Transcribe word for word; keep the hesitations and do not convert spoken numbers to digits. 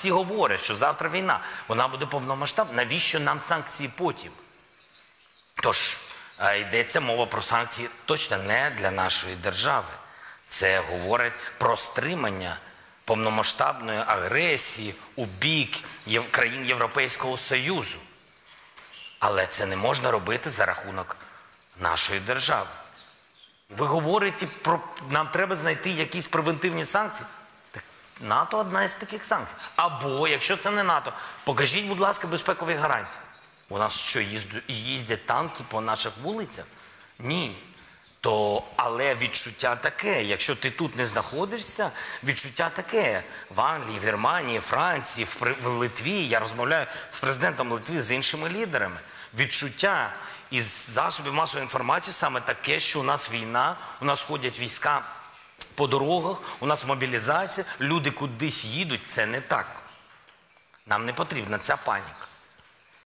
всі говорять, що завтра війна, вона буде повномасштабна. Навіщо нам санкції потім? Тож, йдеться мова про санкції точно не для нашої держави. Це говорить про стримання повномасштабної агресії у бік країн Європейського Союзу. Але це не можна робити за рахунок нашої держави. Ви говорите про, нам треба знайти якісь превентивні санкції. Так, НАТО одна із таких санкцій. Або, якщо це не НАТО, покажіть, будь ласка, безпекові гарантії. У нас що, їздять танки по наших вулицях? Ні. То, але відчуття таке, якщо ти тут не знаходишся, відчуття таке. В Англії, в Германії, Франції, в, в Литві, я розмовляю з президентом Литви, з іншими лідерами. Відчуття із засобів масової інформації саме таке, що у нас війна, у нас ходять війська по дорогах, у нас мобілізація, люди кудись їдуть. Це не так. Нам не потрібна ця паніка.